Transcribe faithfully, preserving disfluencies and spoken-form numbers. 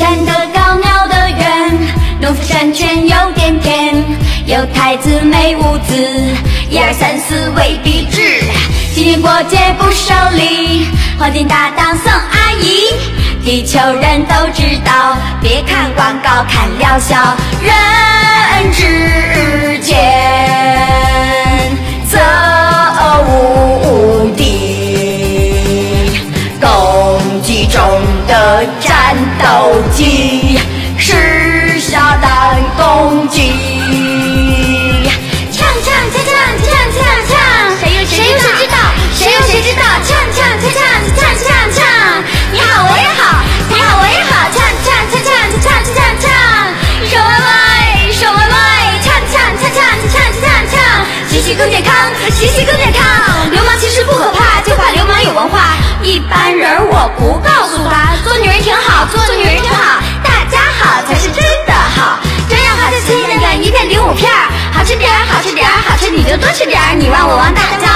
站得高庙得远，农夫山泉有点甜。有太子没五子，一二三四未必至。今年过节不收礼，黄金搭档宋阿姨。地球人都知道，别看广告看疗效，人之间则无敌。公鸡中的战斗机是下蛋公鸡。唱唱唱唱唱唱唱，谁有谁知道？谁有谁知道？唱唱唱唱唱唱唱，你好我也好，你好我也好，唱唱唱唱唱唱唱唱，手歪歪手歪歪，唱唱唱唱唱唱唱，学习更健康，学习更健康。流氓其实不可怕，就怕流氓有文化。一般人我不告诉他，做女人挺好，做女人挺好，大家好才是真的好。这样好就亲人干一片零五片，好吃点好吃点好吃你就多吃点，你忘我忘大家。